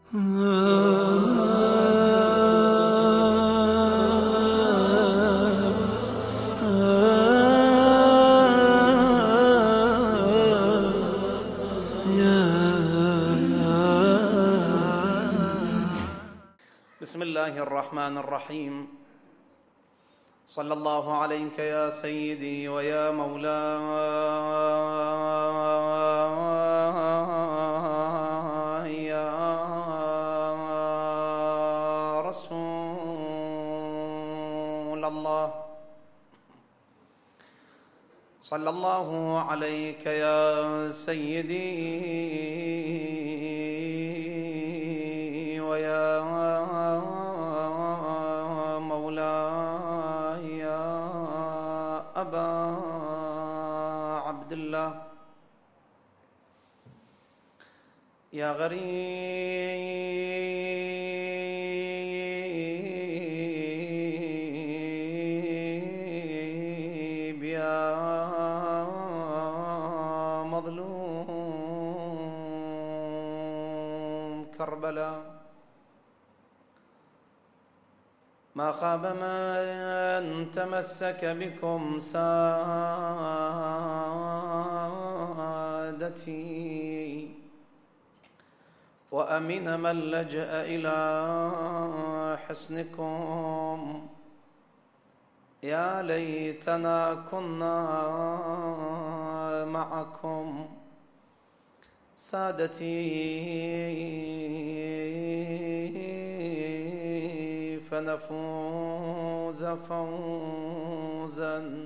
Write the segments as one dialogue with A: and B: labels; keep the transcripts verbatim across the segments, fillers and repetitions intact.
A: بسم الله الرحمن الرحيم. صلى الله عليك يا سيدي ويا مولاي يا رسول الله. صلى الله عليك يا سيدي ويا مولاي يا أبا عبد الله. يا غريب يا مظلوم كربلاء، ما خاب من تمسك بكم سادتي، وأمن من لجأ إلى حسنكم. يا ليتنا كنا معكم سادتي، فنفوز فوزا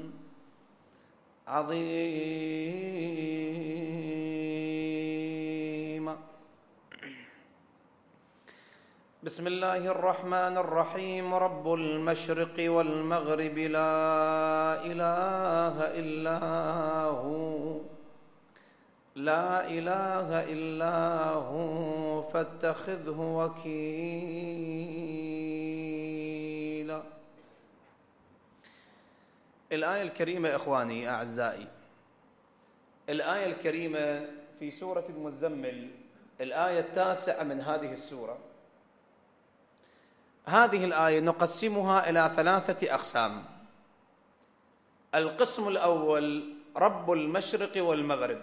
A: عظيما. بسم الله الرحمن الرحيم. رب المشرق والمغرب لا إله إلا هو، لا إله إلا هو فاتخذه وكيلا. الآية الكريمة إخواني أعزائي، الآية الكريمة في سورة المزمل، الآية التاسعة من هذه السورة. هذه الآية نقسمها إلى ثلاثة أقسام. القسم الأول رب المشرق والمغرب.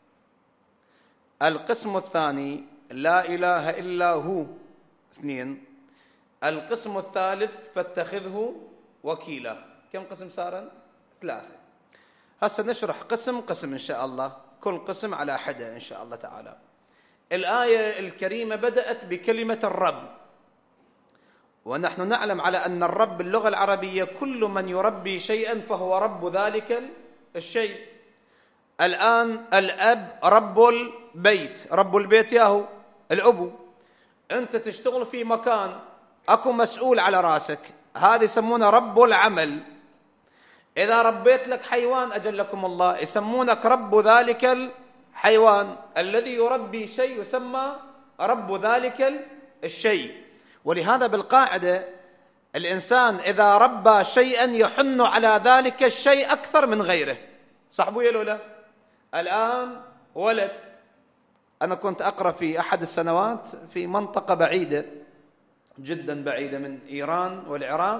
A: القسم الثاني لا إله إلا هو، اثنين. القسم الثالث فاتخذه وكيلا. كم قسم صار؟ ثلاثة. هسه نشرح قسم قسم إن شاء الله، كل قسم على حدة إن شاء الله تعالى. الآية الكريمة بدأت بكلمة الرب، ونحن نعلم على أن الرب باللغة العربية كل من يربي شيئا فهو رب ذلك الشيء. الآن الأب رب البيت، رب البيت ياهو الأبو. أنت تشتغل في مكان أكو مسؤول على راسك، هذا يسمونه رب العمل. إذا ربيت لك حيوان أجلكم الله يسمونك رب ذلك الحيوان. الذي يربي شيء يسمى رب ذلك الشيء. ولهذا بالقاعدة الإنسان إذا ربى شيئا يحن على ذلك الشيء أكثر من غيره. صح ويا لولا؟ الآن ولد، أنا كنت أقرأ في أحد السنوات في منطقة بعيدة جدا بعيدة من إيران والعراق،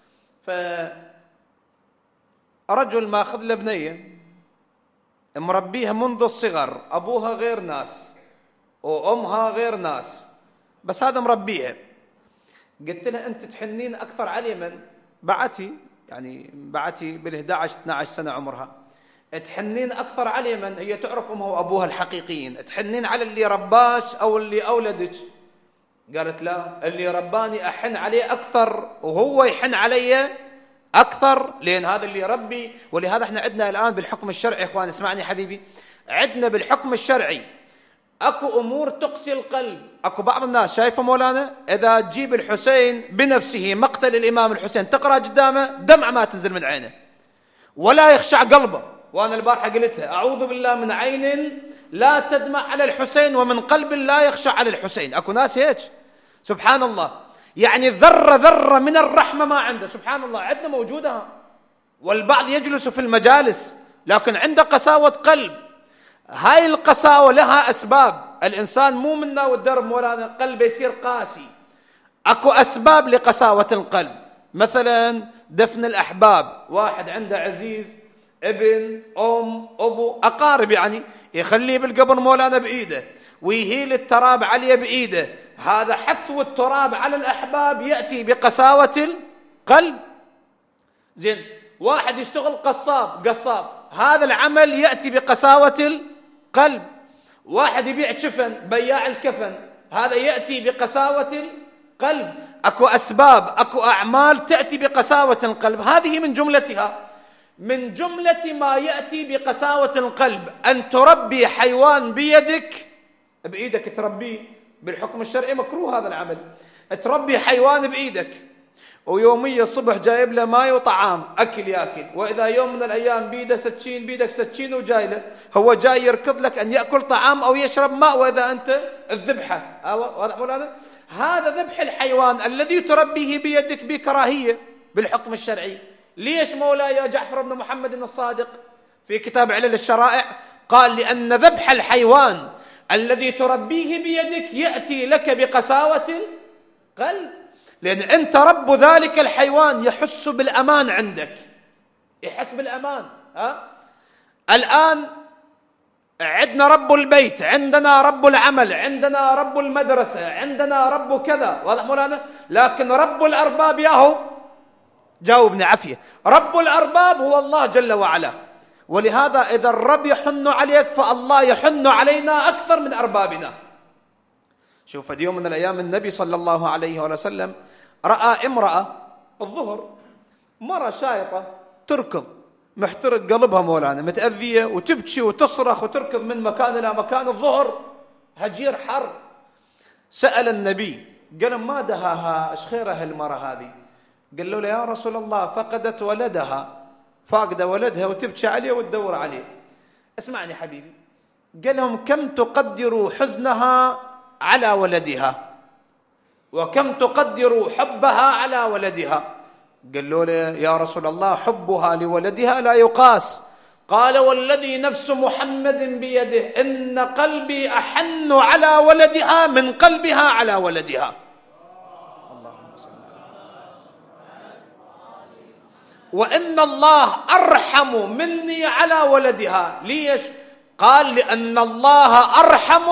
A: فرجل ماخذ له بنية مربيها منذ الصغر، أبوها غير ناس وأمها غير ناس، بس هذا مربيها. قلت له أنت تحنين أكثر علي من بعتي، يعني بعتي بالإحدى عشر اثنتي عشرة سنة عمرها، تحنين أكثر علي من هي تعرف أمها وأبوها الحقيقيين، تحنين على اللي رباش أو اللي أولدك؟ قالت لا، اللي رباني أحن عليه أكثر وهو يحن علي أكثر، لأن هذا اللي يربي. ولهذا احنا عندنا الآن بالحكم الشرعي، إخواني اسمعني حبيبي، عندنا بالحكم الشرعي أكو أمور تقسي القلب. أكو بعض الناس شايفة مولانا إذا تجيب الحسين بنفسه مقتل الإمام الحسين تقرأ قدامه دمع ما تنزل من عينه ولا يخشع قلبه. وأنا البارحة قلتها، أعوذ بالله من عين لا تدمع على الحسين ومن قلب لا يخشع على الحسين. أكو ناس هيك سبحان الله، يعني ذرة ذرة من الرحمة ما عنده. سبحان الله عندنا موجودة، والبعض يجلس في المجالس لكن عنده قساوة قلب. هاي القساوة لها أسباب. الإنسان مو منا والدرب مولانا قلبه يصير قاسي. أكو أسباب لقساوة القلب، مثلا دفن الأحباب، واحد عنده عزيز ابن أم أبو أقارب يعني، يخليه بالقبر مولانا بإيده ويهيل التراب عليه بإيده، هذا حثو التراب على الأحباب يأتي بقساوة القلب. زين، واحد يشتغل قصاب قصاب، هذا العمل يأتي بقساوة القلب. واحد يبيع كفن، بياع الكفن، هذا يأتي بقساوة القلب. أكو أسباب، أكو أعمال تأتي بقساوة القلب، هذه من جملتها. من جملة ما يأتي بقساوة القلب أن تربي حيوان بيدك، بإيدك تربيه، بالحكم الشرعي مكروه هذا العمل، تربي حيوان بإيدك ويوميا الصبح جايب له ماء وطعام أكل يأكل، وإذا يوم من الأيام بيده سكين، بيدك سكين وجاي له، هو جاي يركض لك أن يأكل طعام أو يشرب ماء، وإذا أنت الذبحة. واضح مولانا؟ هذا ذبح الحيوان الذي تربيه بيدك بكراهية بالحكم الشرعي. ليش مولاي يا جعفر بن محمد الصادق في كتاب علل الشرائع قال لأن ذبح الحيوان الذي تربيه بيدك يأتي لك بقساوة القلب، لأن أنت رب ذلك الحيوان يحس بالأمان عندك، يحس بالأمان. ها؟ الآن عندنا رب البيت، عندنا رب العمل، عندنا رب المدرسة، عندنا رب كذا، واضح مولانا؟ لكن رب الأرباب ياهو، جاوبني عافية، رب الأرباب هو الله جل وعلا. ولهذا إذا الرب يحن عليك فالله يحن علينا أكثر من أربابنا. شوف في يوم من الأيام النبي صلى الله عليه وسلم رأى امرأة الظهر، مرة شايطة تركض، محترق قلبها مولانا، متأذية وتبكي وتصرخ وتركض من مكان إلى مكان، الظهر هجير حر. سأل النبي قال ما دهاها، ايش خيرها المرأة هذه؟ قال له يا رسول الله فقدت ولدها، فاقدة ولدها وتبكي عليه وتدور عليه. اسمعني حبيبي، قال لهم كم تقدر حزنها على ولدها وكم تقدر حبها على ولدها؟ قال له يا رسول الله حبها لولدها لا يقاس. قال والذي نفس محمد بيده إن قلبي أحن على ولدها من قلبها على ولدها. وإن الله أرحم مني على ولدها. ليش؟ قال لأن الله أرحم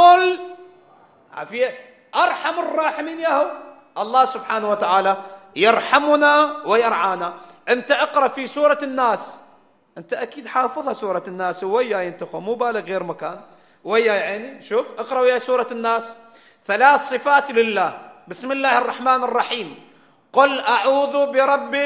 A: العافية، أرحم الراحمين ياهو الله سبحانه وتعالى يرحمنا ويرعانا. أنت اقرأ في سورة الناس، أنت أكيد حافظها سورة الناس، وياي انتخو مو بالك غير مكان، وياي عيني شوف اقرأ وياي سورة الناس. ثلاث صفات لله، بسم الله الرحمن الرحيم، قل أعوذ برب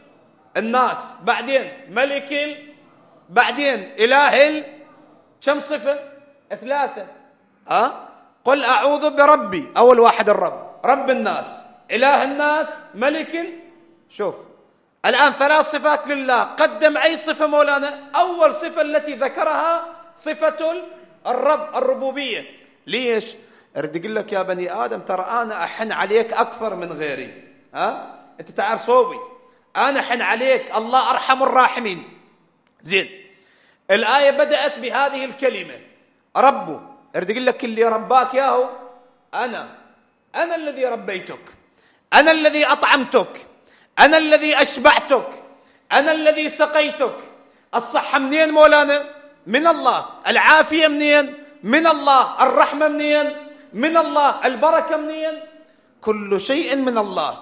A: الناس، بعدين ملك ال... بعدين إله ال... كم صفة؟ ثلاثة. أه؟ قل أعوذ بربي، أول واحد الرب، رب الناس، إله الناس، ملك ال... شوف الآن ثلاث صفات لله، قدم أي صفة مولانا؟ أول صفة التي ذكرها صفة الرب، الربوبية. ليش؟ أريد أقول لك يا بني آدم ترى أنا أحن عليك أكثر من غيري. ها؟ أه؟ أنت تعرف صوبي، أنا حن عليك، الله أرحم الراحمين. زين، الآية بدأت بهذه الكلمة ربه، أريد أقول لك اللي رباك ياهو أنا، أنا الذي ربيتك، أنا الذي أطعمتك، أنا الذي أشبعتك، أنا الذي سقيتك. الصحة منين مولانا؟ من الله. العافية منين؟ من الله. الرحمة منين؟ من الله. البركة منين؟ كل شيء من الله،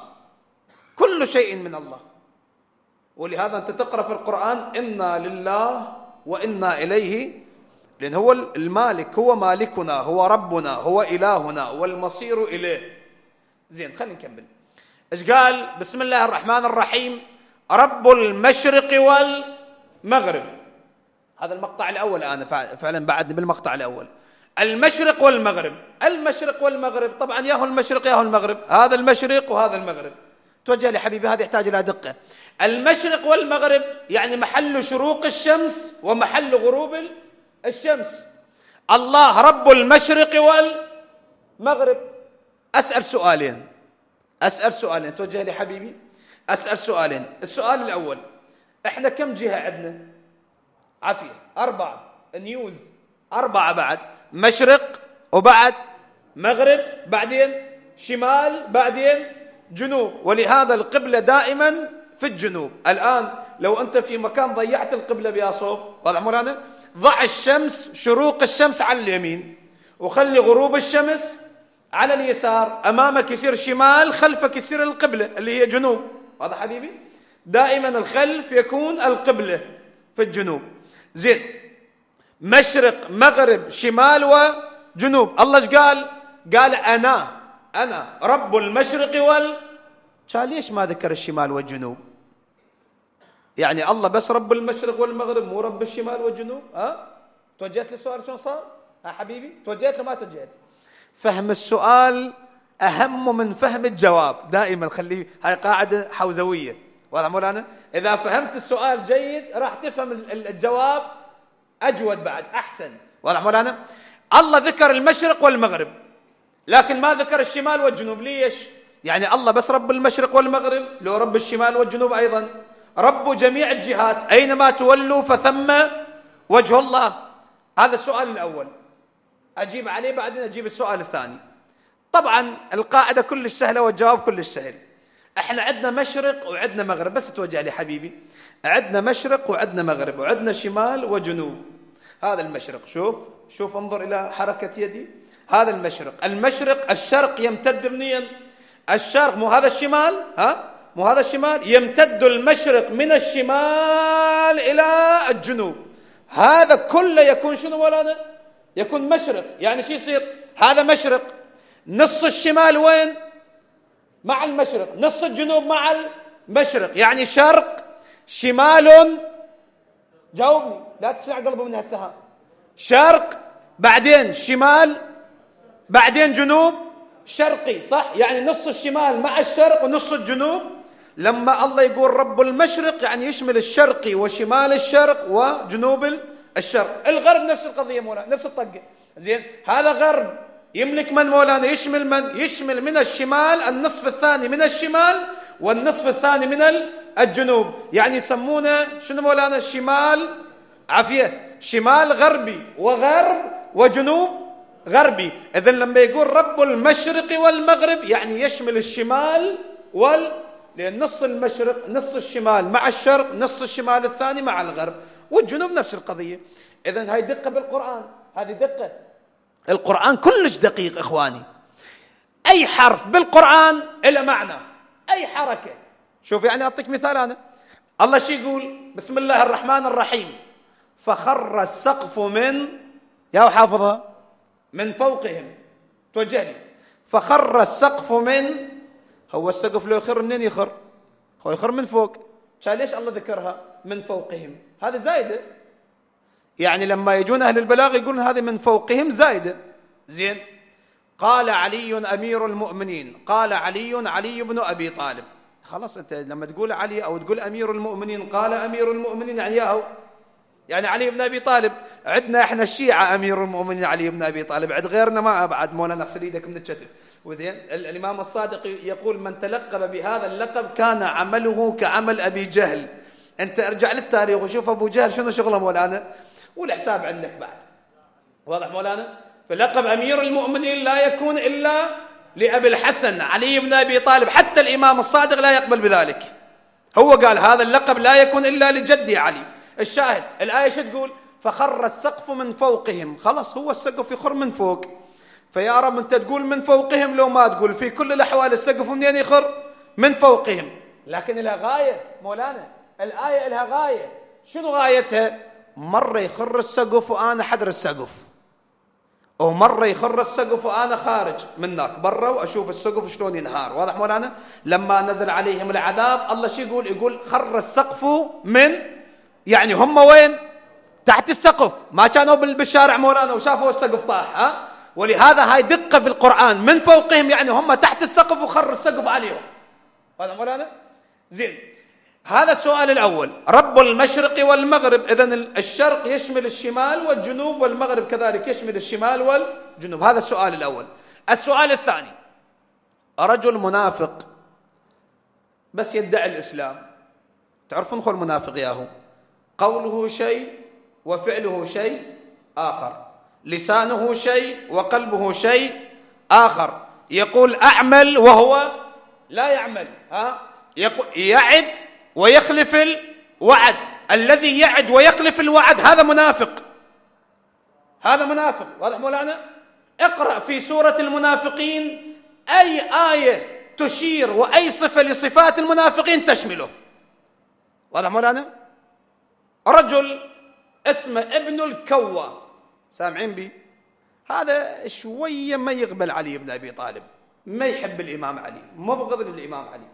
A: كل شيء من الله. ولهذا أنت تقرأ في القرآن إنا لله وإنا إليه، لأن هو المالك، هو مالكنا، هو ربنا، هو إلهنا والمصير إليه. زين خلينا نكمل. إيش قال؟ بسم الله الرحمن الرحيم، رب المشرق والمغرب. هذا المقطع الأول، أنا فعلا بعد بالمقطع الأول، المشرق والمغرب. المشرق والمغرب طبعا ياهو المشرق ياهو المغرب، هذا المشرق وهذا المغرب. توجه لي حبيبي، هذا يحتاج إلى دقة. المشرق والمغرب يعني محل شروق الشمس ومحل غروب الشمس. الله رب المشرق والمغرب. أسأل سؤالين، أسأل سؤالين، توجه لي حبيبي، أسأل سؤالين. السؤال الأول، إحنا كم جهة عندنا؟ عافية، أربعة. نيوز أربعة بعد، مشرق وبعد مغرب بعدين شمال بعدين جنوب، ولهذا القبلة دائما في الجنوب. الآن لو أنت في مكان ضيعت القبلة بيا صوب، واضح مولانا؟ ضع الشمس، شروق الشمس على اليمين، وخلي غروب الشمس على اليسار، أمامك يصير شمال، خلفك يصير القبلة اللي هي جنوب. واضح حبيبي؟ دائما الخلف يكون القبلة في الجنوب. زين، مشرق مغرب شمال وجنوب. الله ايش قال؟ قال أنا أنا رب المشرق وال قال ليش ما ذكر الشمال والجنوب؟ يعني الله بس رب المشرق والمغرب، مو رب الشمال والجنوب؟ ها؟ توجهت للسؤال شلون صار؟ ها حبيبي؟ توجهت له ما توجهت؟ فهم السؤال أهم من فهم الجواب، دائما خليه، هاي قاعدة حوزوية. واضح مولانا؟ إذا فهمت السؤال جيد راح تفهم الجواب أجود بعد، أحسن. واضح مولانا؟ الله ذكر المشرق والمغرب لكن ما ذكر الشمال والجنوب. ليش؟ يعني الله بس رب المشرق والمغرب؟ لو رب الشمال والجنوب أيضا، رب جميع الجهات، أينما تولوا فثم وجه الله. هذا السؤال الأول، أجيب عليه بعدين أجيب السؤال الثاني. طبعا القاعدة كلش سهلة والجواب كلش سهل. احنا عندنا مشرق وعندنا مغرب، بس توجه لي حبيبي، عندنا مشرق وعندنا مغرب وعندنا شمال وجنوب. هذا المشرق، شوف شوف انظر إلى حركة يدي، هذا المشرق. المشرق الشرق يمتد منين؟ الشرق، مو هذا الشمال؟ ها؟ مو هذا الشمال؟ يمتد المشرق من الشمال إلى الجنوب. هذا كله يكون شنو مولانا؟ يكون مشرق. يعني شو يصير؟ هذا مشرق، نص الشمال وين؟ مع المشرق، نص الجنوب مع المشرق، يعني شرق شمال. جاوبني، لا تسرع قلبه من هالسهام. شرق بعدين شمال بعدين جنوب شرقي، صح؟ يعني نص الشمال مع الشرق ونص الجنوب. لما الله يقول رب المشرق يعني يشمل الشرقي وشمال الشرق وجنوب الشرق. الغرب نفس القضية مولانا، نفس الطقة. زين، هذا غرب يملك من مولانا؟ يشمل من؟ يشمل من الشمال النصف الثاني من الشمال والنصف الثاني من الجنوب. يعني يسمونه شنو مولانا؟ شمال، عافية، شمال غربي وغرب وجنوب غربي. إذن لما يقول رب المشرق والمغرب يعني يشمل الشمال وال لأن نص المشرق نص الشمال مع الشرق، نص الشمال الثاني مع الغرب، والجنوب نفس القضية. إذن هاي دقة بالقرآن، هذه دقة. القرآن كلش دقيق إخواني، أي حرف بالقرآن له معنى، أي حركة. شوف يعني أعطيك مثال أنا، الله شو يقول؟ بسم الله الرحمن الرحيم، فخر السقف من، يا حافظها، من فوقهم. توجه لي، فخر السقف من، هو السقف لو يخر منين يخر؟ هو يخر من فوق. كان ليش الله ذكرها من فوقهم؟ هذا زايدة، يعني لما يجون أهل البلاغ يقولون هذه من فوقهم زايدة. زين، قال علي أمير المؤمنين، قال علي علي بن أبي طالب. خلاص أنت لما تقول علي أو تقول أمير المؤمنين، قال أمير المؤمنين يعني ياهو، يعني علي بن أبي طالب. عندنا إحنا الشيعة أمير المؤمنين علي بن أبي طالب، عند غيرنا ما أبعد مولانا، اغسل يدك من الشتف. وزين، الإمام الصادق يقول من تلقب بهذا اللقب كان عمله كعمل أبي جهل. أنت ارجع للتاريخ وشوف أبو جهل شنو شغله مولانا، والحساب عندك بعد. واضح مولانا؟ فلقب أمير المؤمنين لا يكون إلا لأبي الحسن علي بن أبي طالب، حتى الإمام الصادق لا يقبل بذلك. هو قال هذا اللقب لا يكون إلا لجدي علي. الشاهد الآية شو تقول؟ فخر السقف من فوقهم. خلاص هو السقف يخر من فوق، فيا رب أنت تقول من فوقهم لو ما تقول، في كل الأحوال السقف منين يخر؟ من فوقهم. لكن لها غاية مولانا، الآية لها غاية. شنو غايتها؟ مرة يخر السقف وأنا حدر السقف، ومرة يخر السقف وأنا خارج منك برا وأشوف السقف شلون ينهار. واضح مولانا؟ لما نزل عليهم العذاب الله شو يقول؟ يقول خر السقف من، يعني هم وين؟ تحت السقف، ما كانوا بالشارع مولانا وشافوا السقف طاح. ها؟ ولهذا هاي دقة بالقرآن، من فوقهم يعني هم تحت السقف وخر السقف عليهم. هذا مولانا؟ زين، هذا السؤال الأول، رب المشرق والمغرب. إذن الشرق يشمل الشمال والجنوب، والمغرب كذلك يشمل الشمال والجنوب. هذا السؤال الأول. السؤال الثاني، رجل منافق بس يدعي الإسلام. تعرفون خو المنافق ياهو، قوله شيء وفعله شيء آخر. لسانه شيء وقلبه شيء آخر. يقول أعمل وهو لا يعمل، ها؟ يقول يعد ويخلف الوعد. الذي يعد ويخلف الوعد هذا منافق، هذا منافق. واضح مولانا؟ اقرأ في سورة المنافقين أي آية تشير وأي صفة لصفات المنافقين تشمله. واضح مولانا؟ رجل اسمه ابن الكوى، سامعين بي؟ هذا شوية ما يقبل علي بن أبي طالب، ما يحب الإمام علي، مبغض للإمام علي.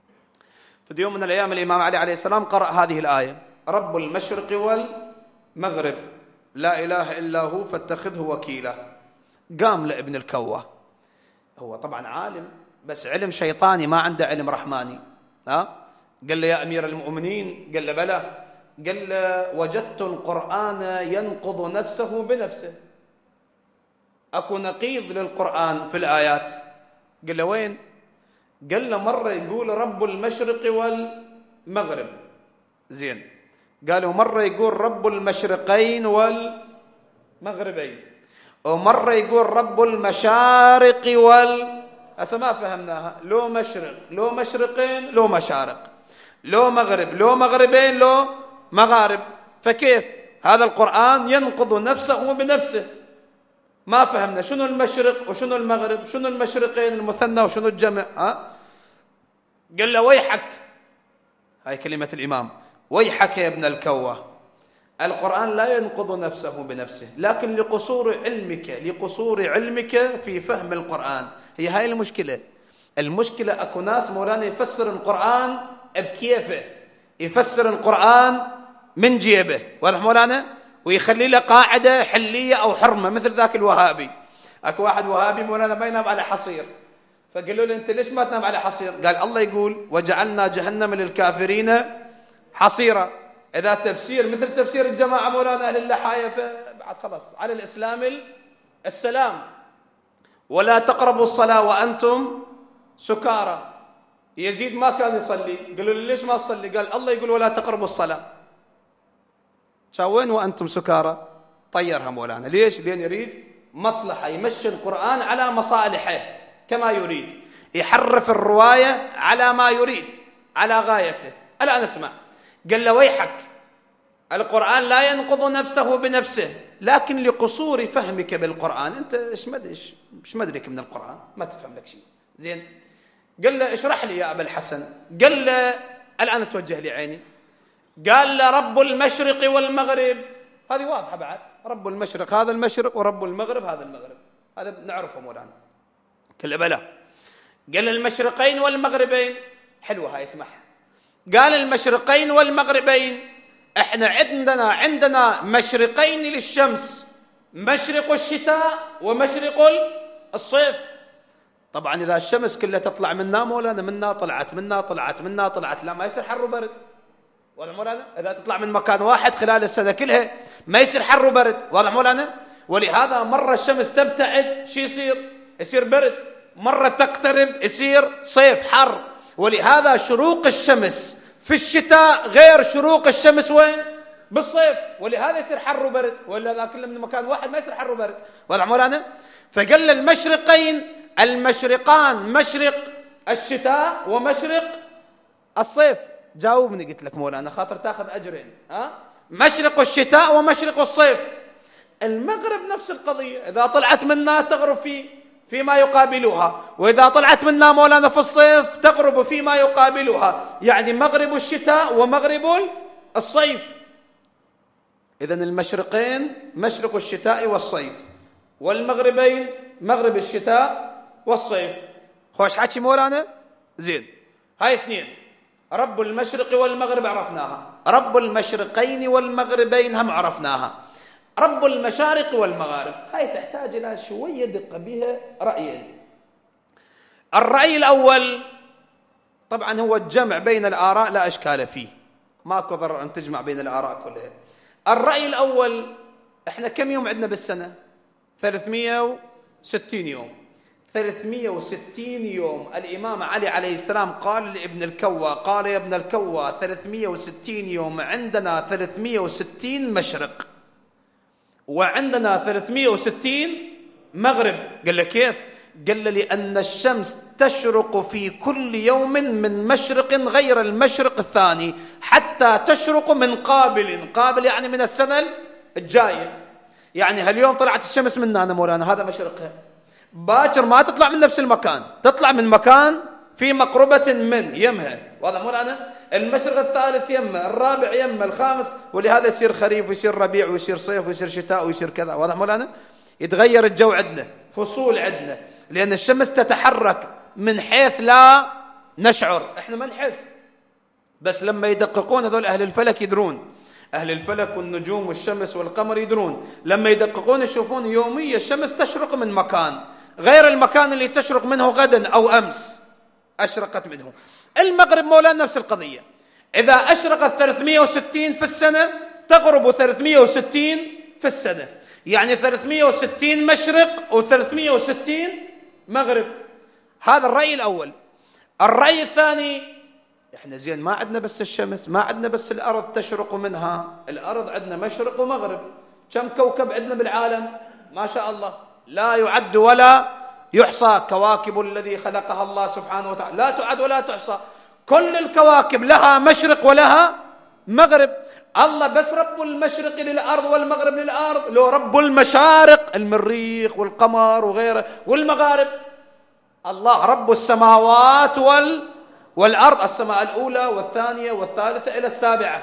A: في يوم من الأيام الإمام علي عليه السلام قرأ هذه الآية: رب المشرق والمغرب لا إله إلا هو فاتخذه وكيلا. قام لابن الكوى، هو طبعا عالم بس علم شيطاني، ما عنده علم رحماني. ها؟ قال له: يا أمير المؤمنين. قال له: بلى. قال له: وجدت القرآن ينقض نفسه بنفسه، أكو نقيض للقرآن في الآيات. قال له: وين؟ قال له: مرة يقول رب المشرق والمغرب، زين. قالوا مرة يقول رب المشرقين والمغربين، ومرة يقول رب المشارق وال هسه ما فهمناها، لو مشرق لو مشرقين لو مشارق، لو مغرب لو مغربين لو مغارب. فكيف هذا القرآن ينقض نفسه بنفسه؟ ما فهمنا شنو المشرق وشنو المغرب، شنو المشرقين المثنى وشنو الجمع. ها؟ قال له: ويحك، هاي كلمة الإمام، ويحك يا ابن الكوى، القرآن لا ينقض نفسه بنفسه، لكن لقصور علمك لقصور علمك في فهم القرآن. هي هاي المشكلة. المشكلة أكو ناس مولانا يفسر القرآن بكيفه، يفسر القرآن من جيبه، واضح مولانا؟ ويخلي له قاعدة حلية أو حرمة، مثل ذاك الوهابي. أكو واحد وهابي مولانا ما ينام على حصير، فقالوا له: أنت ليش ما تنام على حصير؟ قال: الله يقول: وجعلنا جهنم للكافرين حصيرا. إذا تفسير مثل تفسير الجماعة مولانا أهل اللحاية، فبعد خلاص على الإسلام السلام. ولا تقربوا الصلاة وأنتم سكارى. يزيد ما كان يصلي، قالوا له: ليش ما تصلي؟ قال: الله يقول: ولا تقربوا الصلاة. وين وأنتم سكارى؟ طيرها مولانا. ليش؟ لأن يريد مصلحة، يمشي القرآن على مصالحه كما يريد، يحرف الرواية على ما يريد، على غايته. الآن اسمع. قال له: ويحك، القرآن لا ينقض نفسه بنفسه، لكن لقصور فهمك بالقرآن. أنت إيش مدري إيش مدرك من القرآن، ما تفهم لك شيء. زين. قال له: اشرح لي يا أبا الحسن. قال له: الآن توجه لي عيني. قال له: رب المشرق والمغرب. هذه واضحة بعد، رب المشرق هذا المشرق ورب المغرب هذا المغرب، هذا نعرفه مولانا. قال له: بلى. قال: المشرقين والمغربين. حلوة هاي، اسمعها. قال: المشرقين والمغربين، احنا عندنا عندنا مشرقين للشمس، مشرق الشتاء ومشرق الصيف. طبعا إذا الشمس كلها تطلع منا مولانا، منا طلعت منا طلعت منا طلعت، لا ما يصير حر وبرد. واضح مولانا؟ إذا تطلع من مكان واحد خلال السنة كلها ما يصير حر وبرد. واضح مولانا؟ ولهذا مرة الشمس تبتعد شو يصير؟ يصير برد. مرة تقترب يصير صيف حر. ولهذا شروق الشمس في الشتاء غير شروق الشمس وين؟ بالصيف. ولهذا يصير حر وبرد، ولا ذا كله من مكان واحد ما يصير حر وبرد. واضح مولانا؟ فقال المشرقين، المشرقان مشرق الشتاء ومشرق الصيف. جاوبني قلت لك مولانا خاطر تاخذ اجرين. ها؟ مشرق الشتاء ومشرق الصيف. المغرب نفس القضيه، اذا طلعت منا تغرب في فيما يقابلها، واذا طلعت منا مولانا في الصيف تغرب فيما يقابلها، يعني مغرب الشتاء ومغرب الصيف. اذا المشرقين مشرق الشتاء والصيف، والمغربين مغرب الشتاء والصيف. خوش حكي مولانا؟ زين. هاي اثنين. رب المشرق والمغرب عرفناها، رب المشرقين والمغربين هم عرفناها، رب المشارق والمغارب هاي تحتاج إلى شوية دقة بها رأيين. الرأي الأول طبعا هو الجمع بين الآراء، لا إشكال فيه، ماكو ضرر أن تجمع بين الآراء كلها. الرأي الأول، إحنا كم يوم عندنا بالسنة؟ ثلاثمئة وستين يوم. ثلاثمئة وستين يوم الإمام علي عليه السلام قال لابن الكوى، قال يا ابن الكوى ثلاثمئة وستين يوم عندنا ثلاثمئة وستين مشرق، وعندنا ثلاثمئة وستين مغرب. قال له كيف؟ قال له لأن الشمس تشرق في كل يوم من مشرق غير المشرق الثاني حتى تشرق من قابل. قابل يعني من السنة الجاية، يعني هاليوم طلعت الشمس من هنا مولانا، هذا مشرقها. باكر ما تطلع من نفس المكان، تطلع من مكان في مقربة من يمها. واضح مولانا؟ المشرق الثالث يمه، الرابع يمه، الخامس، ولهذا يصير خريف ويصير ربيع ويصير صيف ويصير شتاء ويصير كذا. واضح مولانا؟ يتغير الجو عندنا، فصول عندنا، لأن الشمس تتحرك من حيث لا نشعر. احنا ما نحس، بس لما يدققون هذول أهل الفلك يدرون، أهل الفلك والنجوم والشمس والقمر يدرون، لما يدققون يشوفون يوميا الشمس تشرق من مكان غير المكان اللي تشرق منه غدا أو أمس أشرقت منه. المغرب مولانا نفس القضية، إذا أشرقت ثلاثمئة وستين في السنة تغرب ثلاثمئة وستين في السنة، يعني ثلاثمئة وستين مشرق وثلاثمئة وستين مغرب. هذا الرأي الأول. الرأي الثاني، احنا زين ما عندنا بس الشمس، ما عندنا بس الأرض تشرق منها، الأرض عندنا مشرق ومغرب. كم كوكب عندنا بالعالم؟ ما شاء الله لا يعد ولا يحصى. كواكب الذي خلقها الله سبحانه وتعالى لا تعد ولا تحصى. كل الكواكب لها مشرق ولها مغرب. الله بس رب المشرق للأرض والمغرب للأرض، لو رب المشارق المريخ والقمر وغيره والمغارب. الله رب السماوات وال والأرض، السماء الأولى والثانية والثالثة إلى السابعة،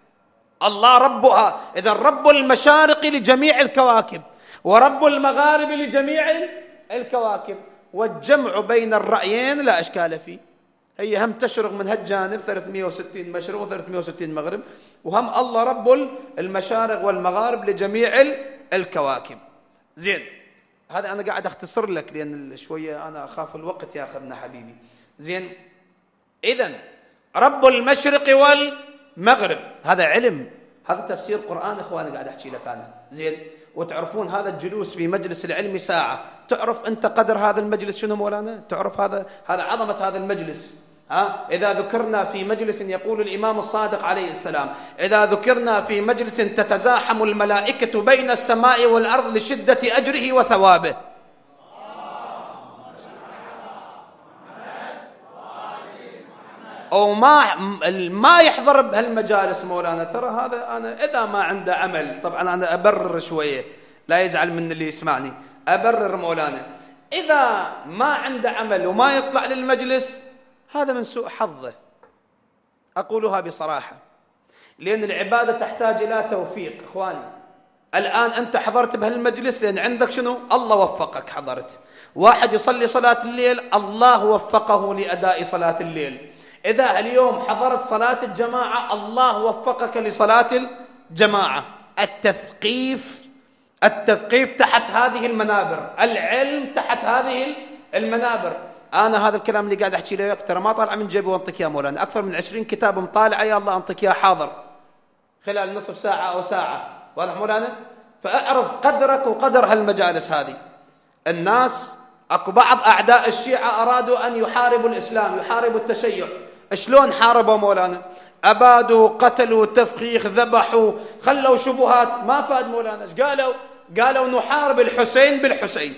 A: الله ربها. إذا رب المشارق لجميع الكواكب ورب المغارب لجميع الكواكب. والجمع بين الرأيين لا إشكال فيه، هي هم تشرق من هالجانب ثلاثمئة وستين مشرق وثلاثمئة وستين مغرب، وهم الله رب المشارق والمغارب لجميع الكواكب. زين، هذا أنا قاعد أختصر لك لأن شوية أنا أخاف الوقت ياخذنا حبيبي. زين، إذن رب المشرق والمغرب هذا علم، هذا تفسير قرآن إخواني قاعد أحكي لك أنا. زين، وتعرفون هذا الجلوس في مجلس العلم ساعة، تعرف أنت قدر هذا المجلس شنو مولانا؟ تعرف هذا هذا عظمة هذا المجلس. ها، إذا ذكرنا في مجلس، يقول الإمام الصادق عليه السلام، إذا ذكرنا في مجلس تتزاحم الملائكة بين السماء والأرض لشدة أجره وثوابه. أو ما ما يحضر بهالمجالس مولانا، ترى هذا أنا إذا ما عنده عمل، طبعا أنا أبرر شوية لا يزعل من اللي يسمعني، أبرر مولانا، إذا ما عنده عمل وما يطلع للمجلس هذا من سوء حظه، أقولها بصراحة، لأن العبادة تحتاج إلى توفيق. إخواني الآن أنت حضرت بهالمجلس لأن عندك شنو؟ الله وفقك حضرت. واحد يصلي صلاة الليل الله وفقه لأداء صلاة الليل. إذا اليوم حضرت صلاة الجماعة الله وفقك لصلاة الجماعة. التثقيف التثقيف تحت هذه المنابر، العلم تحت هذه المنابر. أنا هذا الكلام اللي قاعد أحكي لك ترى ما طالع من جيبي وانطك يا مولانا، أكثر من عشرين كتاب مطالعة يا الله أنطك يا حاضر خلال نصف ساعة أو ساعة. واضح مولانا؟ فأعرف قدرك وقدر هالمجالس هذه. الناس أكو بعض أعداء الشيعة أرادوا أن يحاربوا الإسلام، يحاربوا التشيع. شلون حاربوا مولانا؟ أبادوا، قتلوا، تفخيخ، ذبحوا، خلوا شبهات، ما فاد مولانا. ايش قالوا؟ قالوا نحارب الحسين بالحسين.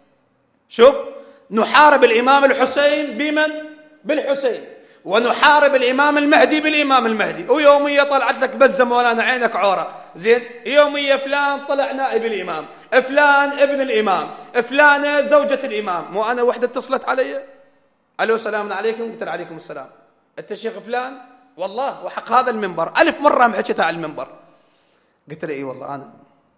A: شوف، نحارب الإمام الحسين بمن؟ بالحسين، ونحارب الإمام المهدي بالإمام المهدي. ويومية طلعت لك بزة مولانا عينك عورة. زين، يومية فلان طلع نائب الإمام، فلان ابن الإمام، فلانة زوجة الإمام. مو أنا وحدة اتصلت علي، ألو سلام عليكم، قلت عليكم السلام، أنت شيخ فلان؟ والله وحق هذا المنبر ألف مرة محكيتها على المنبر. قلت لها إي والله أنا.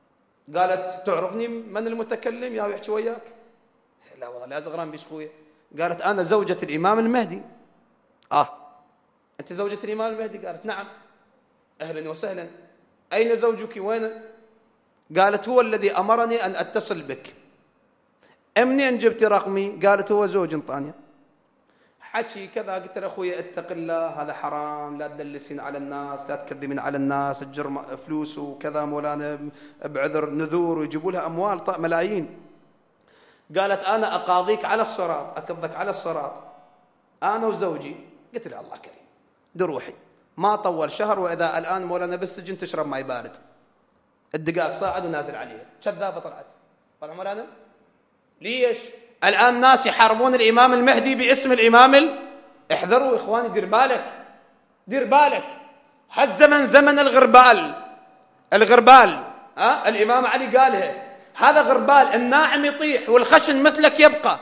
A: قالت تعرفني من المتكلم يا يحكي وياك؟ لا والله لا زغران بيش خويا. قالت أنا زوجة الإمام المهدي. آه أنت زوجة الإمام المهدي؟ قالت نعم. أهلا وسهلا، أين زوجك وين؟ قالت هو الذي أمرني أن أتصل بك. منين جبت رقمي؟ قالت هو زوج انطاني حكي كذا. قلت له أخوي اتق الله، هذا حرام، لا تدلسين على الناس، لا تكذبين على الناس، الجرم فلوس وكذا مولانا بعذر نذور ويجيبوا لها أموال ملايين. قالت أنا أقاضيك على الصراط، أكضك على الصراط أنا وزوجي. قلت له الله كريم دروحي. ما طول شهر وإذا الآن مولانا بالسجن تشرب ماء بارد. الدقائق صاعد ونازل عليها، كذابة طلعت. طلع مولانا ليش؟ الآن ناس يحاربون الإمام المهدي باسم الإمام ال... احذروا إخواني، دير بالك دير بالك. هالزمن زمن الغربال، الغربال ها؟ الإمام علي قالها، هذا غربال، الناعم يطيح والخشن مثلك يبقى.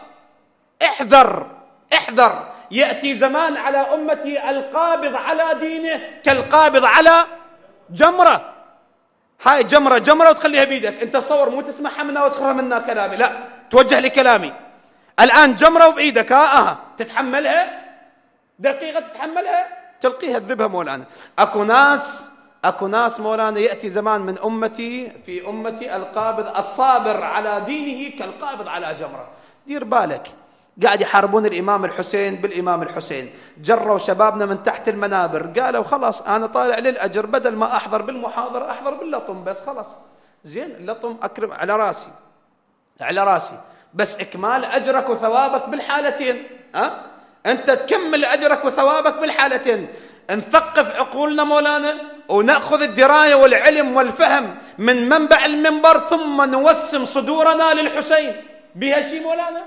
A: احذر احذر، يأتي زمان على أمتي القابض على دينه كالقابض على جمرة. هاي جمرة جمرة وتخليها بيدك، انت تصور مو تسمعها منا وتخرها منا كلامي، لا توجه لكلامي. الآن جمرة وبإيدك، ها اه تتحملها دقيقة، تتحملها تلقيها تذبها مولانا. أكو ناس أكو ناس مولانا يأتي زمان من أمتي في أمتي القابض الصابر على دينه كالقابض على جمرة. دير بالك، قاعد يحاربون الإمام الحسين بالإمام الحسين، جروا شبابنا من تحت المنابر، قالوا خلاص أنا طالع للأجر، بدل ما أحضر بالمحاضرة أحضر باللطم بس، خلاص زين اللطم أكرم على راسي على راسي، بس إكمال أجرك وثوابك بالحالتين. أه؟ أنت تكمل أجرك وثوابك بالحالتين. نثقف عقولنا مولانا ونأخذ الدراية والعلم والفهم من منبع المنبر، ثم نوسم صدورنا للحسين بها شيء مولانا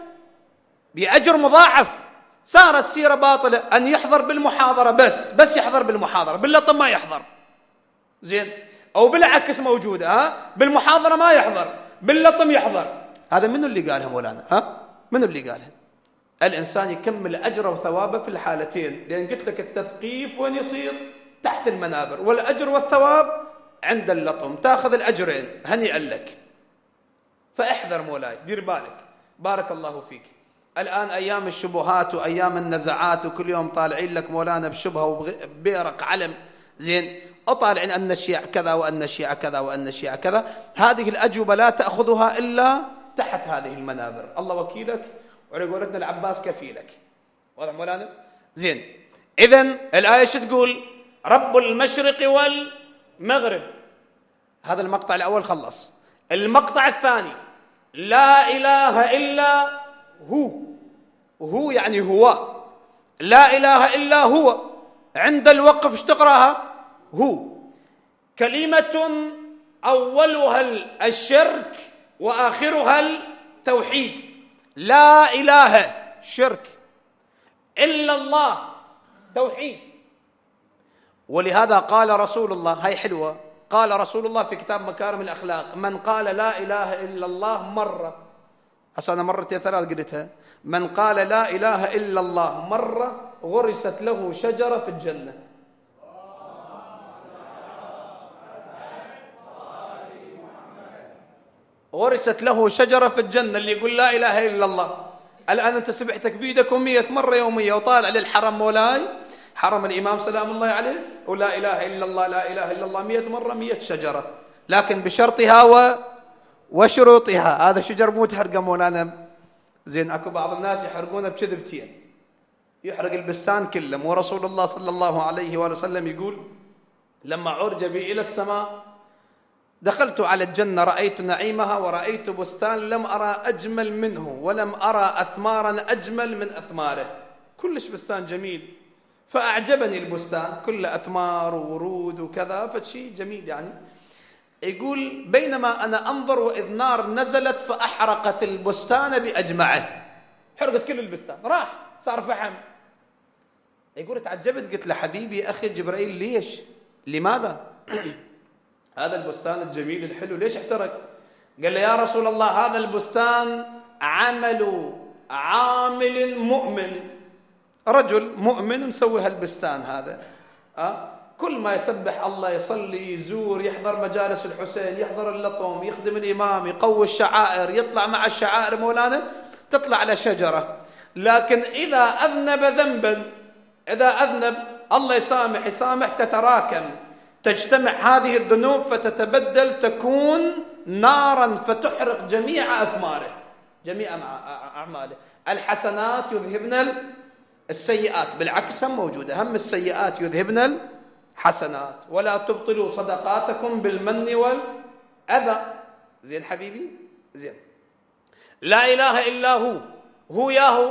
A: بأجر مضاعف. صار السيرة باطلة، أن يحضر بالمحاضرة بس بس يحضر بالمحاضرة، باللطم ما يحضر زين، أو بالعكس موجودة، ها بالمحاضرة ما يحضر باللطم يحضر. هذا منو اللي قالها مولانا؟ ها منو اللي قالها؟ الإنسان يكمل أجره وثوابه في الحالتين، لأن قلت لك التثقيف وين يصير؟ تحت المنابر، والأجر والثواب عند اللطم، تأخذ الأجرين هنيئا لك. فاحذر مولاي، دير بالك، بارك الله فيك. الآن أيام الشبهات وأيام النزعات، وكل يوم طالعين لك مولانا بشبهة وبيرق علم زين، أطالعين أن الشيعة كذا وأن الشيعة كذا وأن الشيعة كذا. هذه الأجوبة لا تأخذها إلا تحت هذه المنابر. الله وكيلك وعلى قولتنا العباس كفيلك. واضح مولانا؟ زين. إذن الآية ايش تقول؟ رب المشرق والمغرب. هذا المقطع الأول خلص. المقطع الثاني لا إله إلا هو. هو يعني هو، لا إله إلا هو. عند الوقف ايش تقراها؟ هو. كلمة أولها الشرك وآخرها التوحيد. لا إله شرك إلا الله توحيد. ولهذا قال رسول الله، هاي حلوة، قال رسول الله في كتاب مكارم الأخلاق: من قال لا إله إلا الله مرة، هسه أنا مرتين ثلاث قلتها، من قال لا إله إلا الله مرة غرست له شجرة في الجنة. غرست له شجرة في الجنة، اللي يقول لا إله إلا الله. الآن أنت سبحتك بيدك مية مرة يومية وطالع للحرم مولاي، حرم الإمام سلام الله عليه، ولا إله إلا الله لا إله إلا الله مية مرة مية شجرة، لكن بشرطها و... وشروطها. هذا شجر مو تحرقه مولانا زين. أكو بعض الناس يحرقونه بكذبتين، يحرق البستان كله. ورسول الله صلى الله عليه وآله وسلم يقول: لما عرج بي إلى السماء دخلت على الجنة رأيت نعيمها ورأيت بستان لم أرى أجمل منه ولم أرى أثمارا أجمل من أثماره. كلش بستان جميل، فأعجبني البستان، كله أثمار وورود وكذا، فشي جميل يعني. يقول: بينما أنا أنظر وإذ نار نزلت فأحرقت البستان بأجمعه. حرقت كل البستان، راح صار فحم. يقول: تعجبت، قلت له: حبيبي أخي جبرائيل، ليش؟ لماذا؟ هذا البستان الجميل الحلو ليش احترق؟ قال له: يا رسول الله، هذا البستان عمل عامل مؤمن، رجل مؤمن مسوي هالبستان هذا. أه؟ كل ما يسبح الله، يصلي، يزور، يحضر مجالس الحسين، يحضر اللطم، يخدم الإمام، يقوي الشعائر، يطلع مع الشعائر مولانا، تطلع على شجرة. لكن إذا أذنب ذنبا، إذا أذنب الله يسامح يسامح، تتراكم، تجتمع هذه الذنوب فتتبدل، تكون نارا فتحرق جميع أثماره، جميع أعماله. الحسنات يذهبن السيئات، بالعكس هم موجودة، هم السيئات يذهبن الحسنات. ولا تبطلوا صدقاتكم بالمن والأذى. زين حبيبي؟ زين. لا إله إلا هو. هو ياهو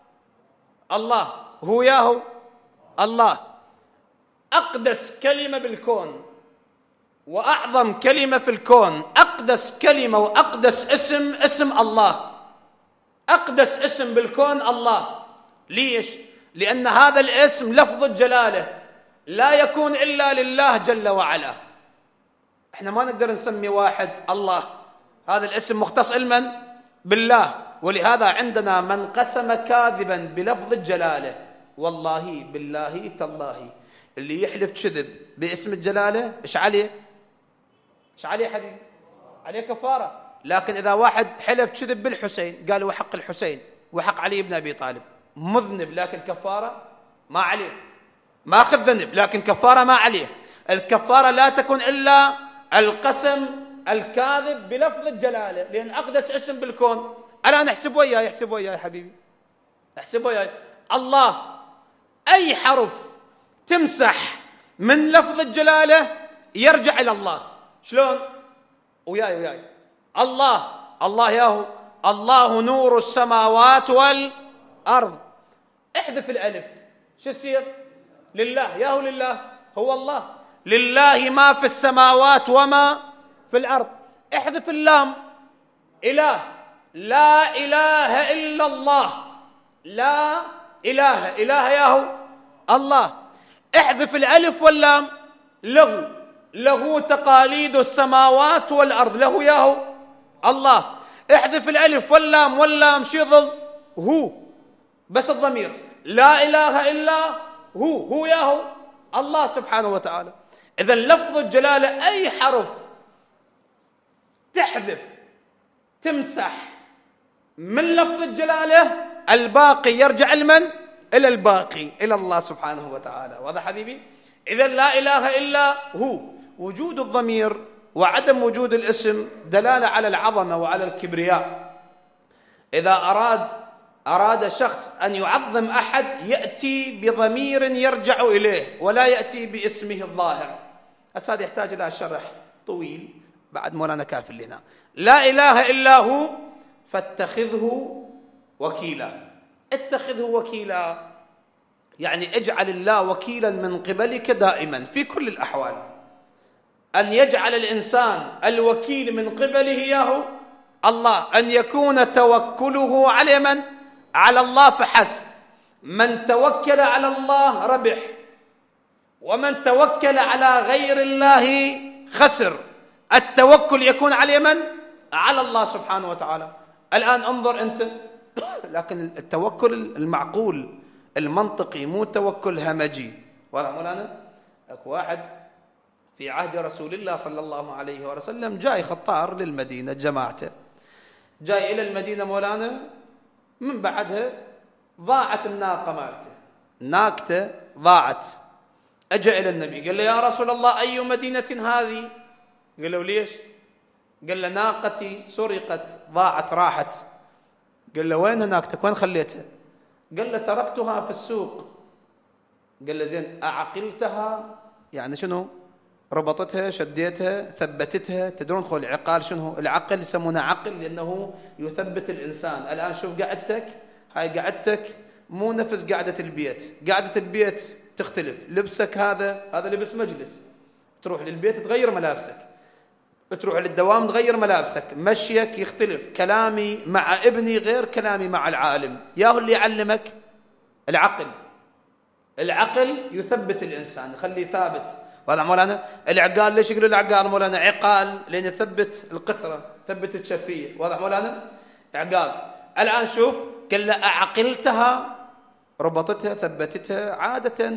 A: الله، هو ياهو الله. أقدس كلمة بالكون وأعظم كلمة في الكون، أقدس كلمة وأقدس اسم اسم الله. أقدس اسم بالكون الله. ليش؟ لأن هذا الاسم لفظ الجلالة لا يكون إلا لله جل وعلا. احنا ما نقدر نسمي واحد الله، هذا الاسم مختص علما بالله. ولهذا عندنا من قسم كاذبا بلفظ الجلالة، والله بالله تالله اللي يحلف كذب باسم الجلالة ايش عليه؟ ايش عليه حبيبي؟ عليه كفارة. لكن إذا واحد حلف كذب بالحسين قال وحق الحسين وحق علي بن أبي طالب، مذنب لكن كفارة ما عليه، ما أخذ ذنب لكن كفارة ما عليه. الكفارة لا تكون إلا القسم الكاذب بلفظ الجلالة، لأن أقدس اسم بالكون. الآن احسب وياي، احسب وياي حبيبي، احسب وياي. الله أي حرف تمسح من لفظ الجلالة يرجع إلى الله. شلون؟ وياي وياي. الله الله ياهو الله نور السماوات والأرض. احذف الألف شو يصير؟ لله ياهو لله هو الله. لله ما في السماوات وما في الأرض. احذف اللام إله. لا إله إلا الله. لا إله إله ياهو الله. احذف الألف واللام له. له تقاليد السماوات والأرض. له ياهو الله. احذف الألف واللام واللام شو يظل؟ هو بس الضمير. لا إله إلا هو هو ياهو الله سبحانه وتعالى. إذا لفظ الجلالة أي حرف تحذف تمسح من لفظ الجلالة الباقي يرجع لمن؟ إلى الباقي، إلى الله سبحانه وتعالى. واضح حبيبي؟ إذا لا إله إلا هو. وجود الضمير وعدم وجود الاسم دلالة على العظمة وعلى الكبرياء. إذا أراد أراد شخص أن يعظم أحد يأتي بضمير يرجع إليه ولا يأتي باسمه الظاهر. هذا يحتاج إلى شرح طويل بعد مولانا كافل لنا. لا إله إلا هو فاتخذه وكيلا. اتخذه وكيلا يعني اجعل الله وكيلا من قبلك دائما في كل الأحوال. أن يجعل الإنسان الوكيل من قبله إياه الله، أن يكون توكله على من؟ على الله فحسب. من توكل على الله ربح، ومن توكل على غير الله خسر. التوكل يكون على من؟ على الله سبحانه وتعالى. الآن انظر أنت لكن التوكل المعقول المنطقي مو توكل همجي. واضح مولانا؟ اكو واحد في عهد رسول الله صلى الله عليه وسلم جاي خطار للمدينة جماعته، جاي إلى المدينة مولانا، من بعدها ضاعت الناقة مالته، ناقته ضاعت. أجا إلى النبي قال له يا رسول الله أي مدينة هذه؟ قال له ليش؟ قال له ناقتي سرقت ضاعت راحت. قال له وين ناقتك؟ وين خليتها؟ قال له تركتها في السوق. قال له زين أعقلتها؟ يعني شنو؟ ربطتها شديتها ثبتتها. تدرون خو العقال شنو؟ العقل يسمونه عقل لأنه يثبت الإنسان. الآن شوف قعدتك، هاي قعدتك مو نفس قعدة البيت. قعدة البيت تختلف. لبسك هذا هذا لبس مجلس، تروح للبيت تغير ملابسك، تروح للدوام تغير ملابسك، مشيك يختلف. كلامي مع ابني غير كلامي مع العالم. ياهو اللي يعلمك العقل. العقل يثبت الإنسان يخليه ثابت. وهذا مولانا العقال ليش يقولوا العقال مولانا؟ عقال لأن يثبت القطرة، ثبت الشفية. وهذا مولانا عقال. الآن شوف قال له أعقلتها، ربطتها ثبتتها. عادة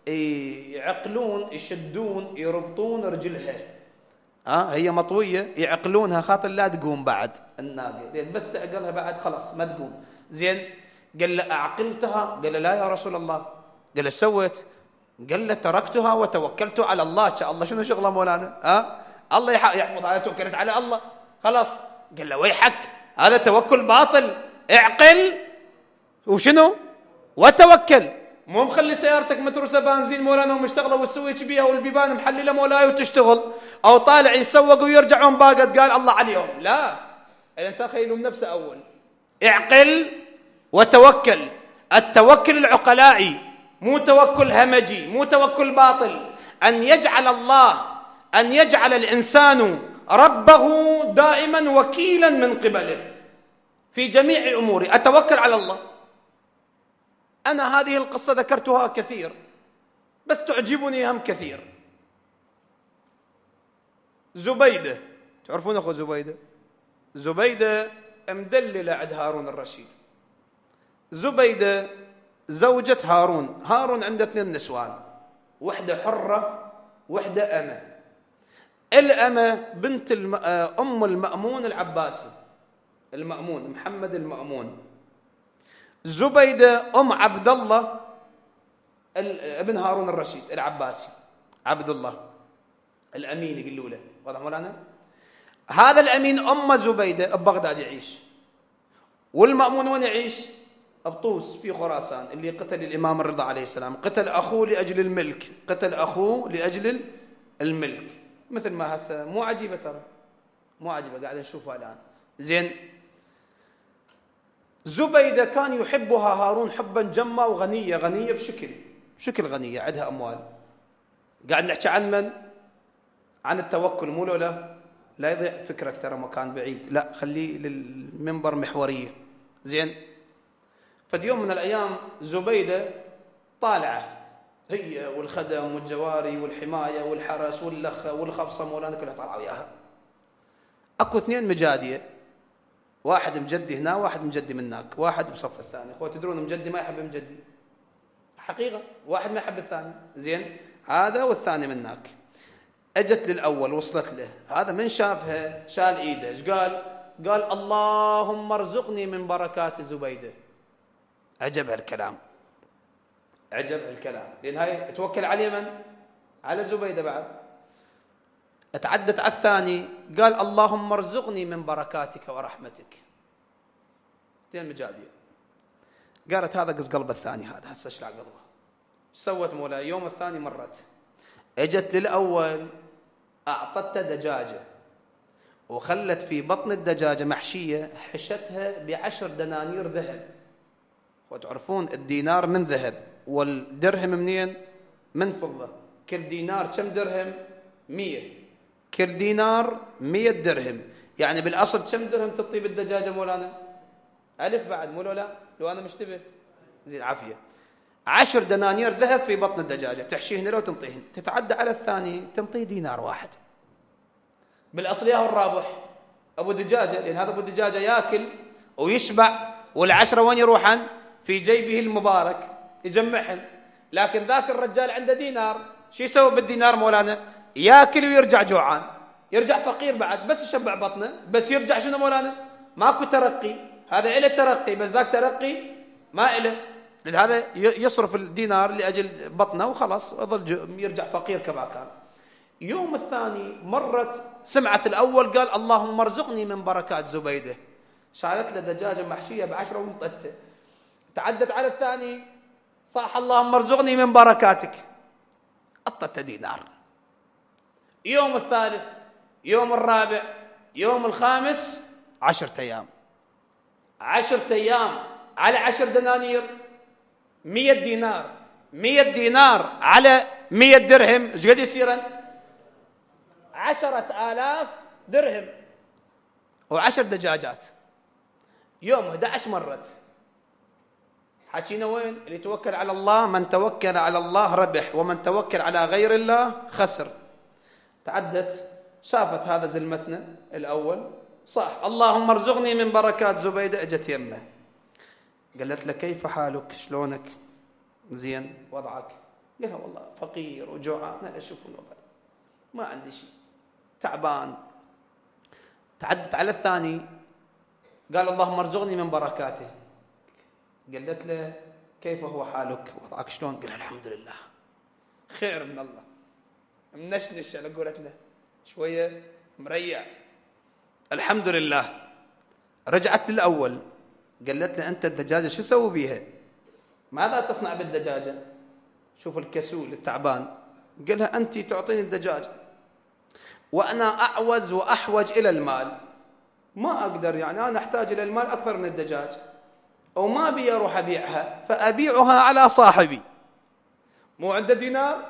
A: يعقلون يشدون يربطون رجلها، ها هي مطوية يعقلونها خاطر لا تقوم بعد الناقة، لأن بس تعقلها بعد خلاص ما تقوم. زين قال له أعقلتها؟ قال له لا يا رسول الله. قال له ايش سويت؟ قال له تركتها وتوكلت على الله. شاء الله شنو شغله مولانا؟ ها الله يحفظ على توكلت على الله خلاص. قال له ويحك هذا توكل باطل، اعقل وشنو وتوكل. مو مخلي سيارتك متروسه بنزين مولانا ومشتغله والسويتش بيها والبيبان محلله مولاي وتشتغل، او طالع يسوق ويرجعون باقت قال الله عليهم. لا، الانسان خيلهم نفسه اول. اعقل وتوكل. التوكل العقلائي مو توكل همجي، مو توكل باطل. ان يجعل الله أن يجعل الإنسان ربه دائما وكيلا من قبله في جميع أموره. أتوكل على الله. أنا هذه القصة ذكرتها كثير، بس تعجبني هم كثير. زبيدة، تعرفون أخو زبيدة؟ زبيدة مدللة عند هارون الرشيد. زبيدة زوجة هارون. هارون عنده اثنين نسوان، وحدة حرة وحدة أمة. الأمة بنت الم... أم المأمون العباسي، المأمون محمد المأمون. زبيدة أم عبد الله ابن هارون الرشيد العباسي، عبد الله الأمين يقولوا له، واضح مولانا؟ هذا الأمين أم زبيدة ببغداد يعيش، والمأمون وين يعيش؟ بطوس في خراسان، اللي قتل الإمام الرضا عليه السلام، قتل أخوه لأجل الملك، قتل أخوه لأجل الملك. مثل ما هسه مو عجيبة، ترى مو عجيبة، قاعد نشوفها الآن. زين، زبيدة كان يحبها هارون حبا جما، وغنية غنية بشكل بشكل غنية، عندها أموال. قاعد نحكي عن من؟ عن التوكل، مو لولا لا يضيع فكرك، ترى مكان بعيد، لا خليه للمنبر محورية. زين، فاليوم من الأيام زبيدة طالعة هي والخدم والجواري والحماية والحرس واللخة والخبصة مولانا كلها طالعة وياها. أكو اثنين مجادية، واحد مجدي هنا واحد مجدي من هناك، واحد بصف الثاني. أخوة تدرون مجدي ما يحب مجدي، حقيقة واحد ما يحب الثاني. زين، هذا والثاني من هناك. اجت للأول وصلت له، هذا من شافها شال ايده، ايش قال؟ قال اللهم ارزقني من بركات زبيدة. عجب هالكلام، عجب هالكلام، لأن هاي توكل عليه من؟ على زبيدة. بعد اتعدت على الثاني، قال اللهم ارزقني من بركاتك ورحمتك. اثنين مجادية. قالت هذا قص قلب الثاني، هذا هسه اشلع قلبه. ايش سوت مولاي؟ يوم الثاني مرت، اجت للأول أعطته دجاجة، وخلت في بطن الدجاجة محشية، حشتها بعشر دنانير ذهب. وتعرفون الدينار من ذهب، والدرهم منين؟ من فضة. كل دينار كم درهم؟ مية. كل دينار مية درهم، يعني بالأصل كم درهم تطيب الدجاجة مولانا؟ ألف بعد، مو لا؟ لو أنا مشتبه زين عافية. عشر دنانير ذهب في بطن الدجاجة، تحشيهن لو تنطيهن، تتعدى على الثاني تنطيه دينار واحد. بالأصل ياهو الرابح أبو دجاجة، لأن هذا أبو دجاجة يأكل ويشبع، والعشرة وين يروحن؟ في جيبه المبارك يجمعهن. لكن ذاك الرجال عنده دينار، شو يسوي بالدينار مولانا؟ يأكل ويرجع جوعان، يرجع فقير بعد، بس يشبع بطنه، بس يرجع شنو مولانا؟ ماكو ترقي. هذا إله ترقي، بس ذاك ترقي ما إله، لهذا يصرف الدينار لأجل بطنه وخلاص يظل يرجع فقير كما كان. يوم الثاني مرت، سمعت الأول قال اللهم ارزقني من بركات زبيدة، شالت له دجاجة محشية بعشرة وانطته. تعدت على الثاني، صاح اللهم ارزقني من بركاتك، أطته دينار. يوم الثالث، يوم الرابع، يوم الخامس، عشرة أيام. عشرة أيام على عشر دنانير، مية دينار. مية دينار على مية درهم، ايش قد يصيرن؟ عشرة آلاف درهم، وعشر دجاجات. يوم أحد عشر مرت. حكينا وين؟ اللي توكل على الله، من توكل على الله ربح، ومن توكل على غير الله خسر. تعدت، شافت هذا زلمتنا الأول، صح اللهم ارزقني من بركات زبيدة. اجت يمه قالت له كيف حالك؟ شلونك؟ زين وضعك؟ قالها والله فقير وجوعان، انا اشوف الوضع ما عندي شيء، تعبان. تعدت على الثاني، قال اللهم ارزقني من بركاته. قالت له كيف هو حالك؟ وضعك شلون؟ قال الحمد لله خير من الله، منشنش على قولتنا، شويه مريع، الحمد لله. رجعت للأول، قالت له أنت الدجاجة شو سوي بيها؟ ماذا تصنع بالدجاجة؟ شوف الكسول التعبان. قالها أنت تعطيني الدجاجة وأنا أعوز وأحوج إلى المال، ما أقدر، يعني أنا أحتاج إلى المال أكثر من الدجاج، أو ما بي أروح أبيعها، فأبيعها على صاحبي. مو عنده دينار،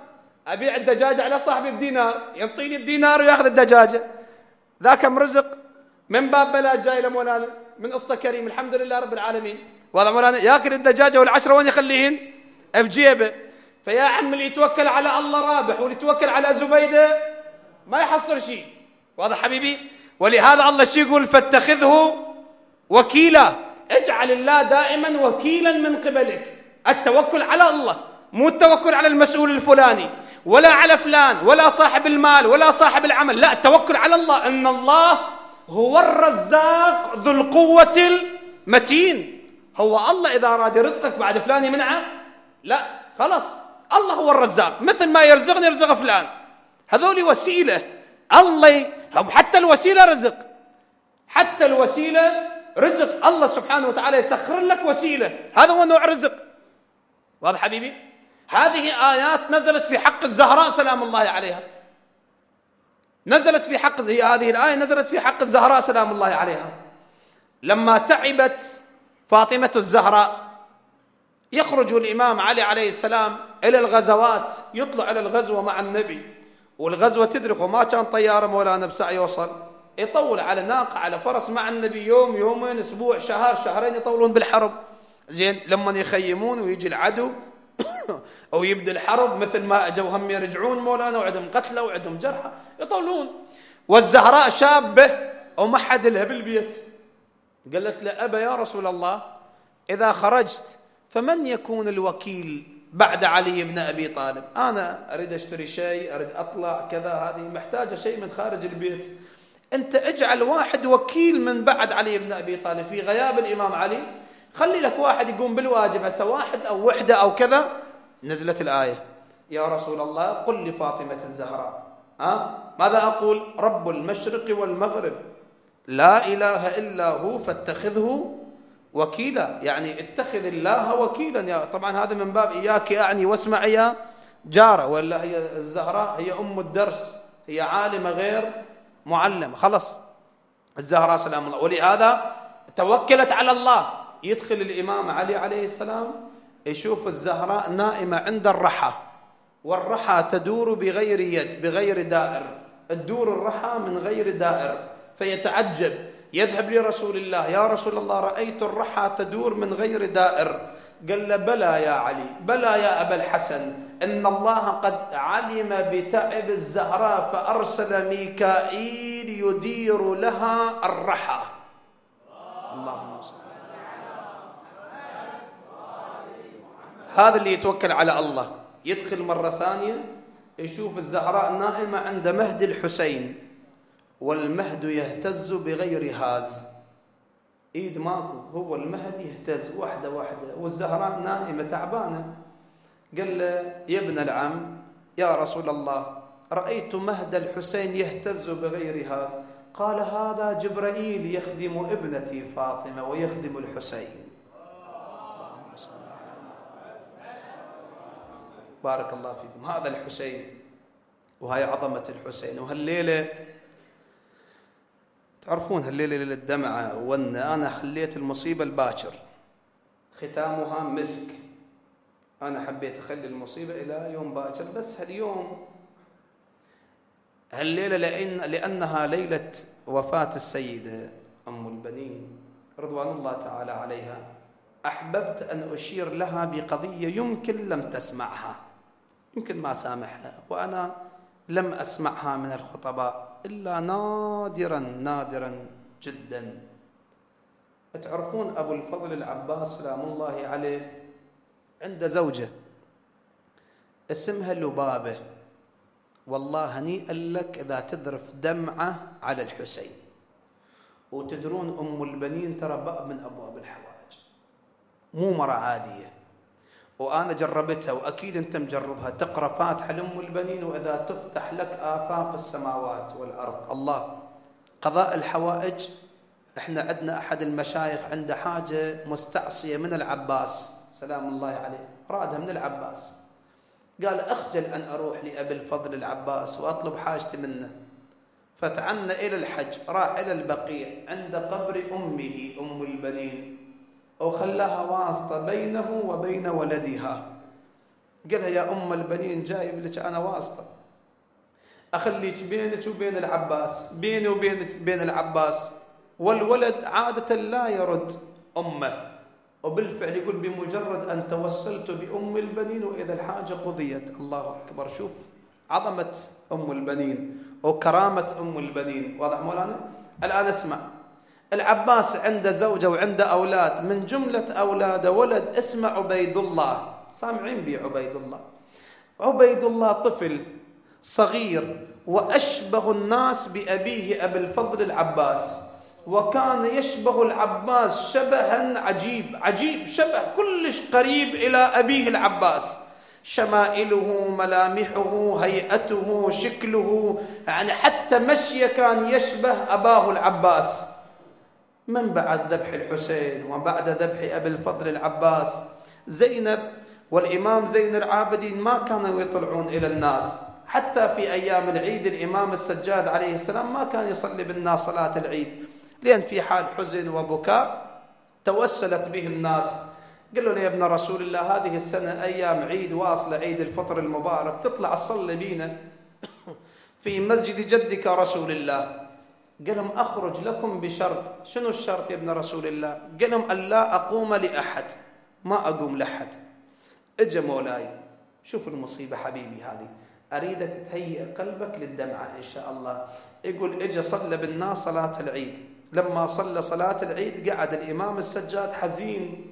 A: أبيع الدجاجة على صاحبي بدينار، ينطيني الدينار ويأخذ الدجاجة. ذا كم رزق من باب بلاء جاي لمولانا من قصة كريم، الحمد لله رب العالمين. وهذا مولانا ياكل الدجاجة والعشرة وين يخليهن؟ بجيبه. فيا عم اللي يتوكل على الله رابح، واللي يتوكل على زبيدة ما يحصل شيء. واضح حبيبي؟ ولهذا الله شو يقول؟ فاتخذه وكيلا، اجعل الله دائما وكيلا من قبلك. التوكل على الله، مو التوكل على المسؤول الفلاني ولا على فلان ولا صاحب المال ولا صاحب العمل، لا، التوكل على الله. ان الله هو الرزاق ذو القوة المتين. هو الله إذا أراد رزقك بعد فلان يمنعه؟ لا، خلاص، الله هو الرزاق، مثل ما يرزقني يرزق فلان. هذول وسيلة الله، حتى الوسيلة رزق، حتى الوسيلة رزق. الله سبحانه وتعالى يسخر لك وسيلة، هذا هو نوع رزق. واضح حبيبي؟ هذه آيات نزلت في حق الزهراء سلام الله عليها، نزلت في حق، هي هذه الآية نزلت في حق الزهراء سلام الله عليها. لما تعبت فاطمة الزهراء يخرج الإمام علي عليه السلام إلى الغزوات، يطلع إلى الغزوة مع النبي، والغزوة تدرك وما كان طيارة مولانا بساعة يوصل، يطول على ناقة على فرس مع النبي يوم يومين أسبوع شهر شهرين، يطولون بالحرب. زين، لما يخيمون ويجي العدو أو يبدأ الحرب، مثل ما أجوا هم يرجعون مولانا وعندهم قتلى وعندهم جرحى، يطولون. والزهراء شابة وما حد لها بالبيت، قالت له أبا يا رسول الله إذا خرجت فمن يكون الوكيل بعد علي بن أبي طالب؟ أنا أريد أشتري شيء، أريد أطلع كذا، هذه محتاجة شيء من خارج البيت، أنت اجعل واحد وكيل من بعد علي بن أبي طالب في غياب الإمام علي، خلي لك واحد يقوم بالواجب، هسه واحد أو وحدة أو كذا. نزلت الآية يا رسول الله قل لفاطمة الزهراء، ها ماذا أقول؟ رب المشرق والمغرب لا إله إلا هو فاتخذه وكيلا، يعني اتخذ الله وكيلا. يا طبعا هذا من باب إياك أعني واسمع يا جارة، ولا هي الزهراء هي أم الدرس، هي عالمة غير معلمة، خلص الزهراء سلام الله. ولهذا توكلت على الله. يدخل الإمام علي عليه السلام يشوف الزهراء نائمة عند الرحى، والرحى تدور بغير يد بغير دائر، تدور الرحى من غير دائر، فيتعجب، يذهب لرسول الله يا رسول الله رأيت الرحى تدور من غير دائر. قال له بلى يا علي، بلى يا أبا الحسن، إن الله قد علم بتعب الزهراء فأرسل ميكائيل يدير لها الرحى. اللهم صل. هذا اللي يتوكل على الله. يدخل مرة ثانية يشوف الزهراء نائمة عند مهد الحسين، والمهد يهتز بغير هاز، ايد ماكو، هو المهد يهتز واحدة واحدة، والزهراء نائمة تعبانة. قال له يا ابن العم يا رسول الله رأيت مهد الحسين يهتز بغير هاز. قال هذا جبرائيل يخدم ابنتي فاطمة ويخدم الحسين. اللهم صل على بارك الله فيكم. هذا الحسين وهي عظمة الحسين. وهالليلة تعرفون هالليلة ليلة الدمعة، وأن أنا خليت المصيبة الباكر ختامها مسك. أنا حبيت أخلي المصيبة إلى يوم باكر، بس هاليوم هالليلة لأن لأنها ليلة وفاة السيدة أم البنين رضوان الله تعالى عليها، أحببت أن أشير لها بقضية يمكن لم تسمعها، يمكن ما سامحها، وأنا لم أسمعها من الخطباء إلا نادرا نادرا جدا. تعرفون أبو الفضل العباس سلام الله عليه عنده زوجة اسمها لبابة، والله هنيئا لك إذا تذرف دمعة على الحسين. وتدرون أم البنين ترى باب من أبواب الحوائج، مو مرة عادية، وأنا جربتها وأكيد أنت مجربها. تقرأ فاتحة لأم البنين وإذا تفتح لك آفاق السماوات والأرض. الله قضاء الحوائج. إحنا عندنا أحد المشايخ عنده حاجة مستعصية من العباس سلام الله عليه، رادها من العباس، قال أخجل أن أروح لأبي الفضل العباس وأطلب حاجتي منه، فتعنى إلى الحج، راح إلى البقيع عند قبر أمه أم البنين، وخلاها واسطة بينه وبين ولدها. قالها يا أم البنين جايب لك أنا واسطة أخليك بينك وبين العباس، بيني وبينك بين العباس، والولد عادة لا يرد أمه. وبالفعل يقول بمجرد أن توسلت بأم البنين وإذا الحاجة قضيت. الله أكبر. شوف عظمة أم البنين وكرامة أم البنين. واضح مولانا؟ الآن اسمع، العباس عنده زوجة وعنده أولاد، من جملة أولاده ولد اسمه عبيد الله. سامعين بي عبيد الله؟ عبيد الله طفل صغير وأشبه الناس بأبيه أبي الفضل العباس، وكان يشبه العباس شبها عجيب عجيب، شبه كلش قريب إلى أبيه العباس، شمائله، ملامحه، هيئته، شكله، يعني حتى مشيه كان يشبه أباه العباس. من بعد ذبح الحسين وبعد ذبح أبي الفضل العباس، زينب والإمام زين العابدين ما كانوا يطلعون إلى الناس. حتى في أيام العيد الإمام السجاد عليه السلام ما كان يصلي بالناس صلاة العيد، لأن في حال حزن وبكاء. توسلت به الناس، قالوا له يا ابن رسول الله هذه السنة أيام عيد واصلة، عيد الفطر المبارك، تطلع تصلي بينا في مسجد جدك رسول الله. قال لهم أخرج لكم بشرط. شنو الشرط يا ابن رسول الله؟ قال لهم ألا أقوم لأحد، ما أقوم لأحد. اجا مولاي، شوف المصيبة حبيبي هذه، أريدك تهيئ قلبك للدمعة إن شاء الله. يقول اجا صلى بالناس صلاة العيد. لما صلى صلاة العيد قعد الإمام السجاد حزين،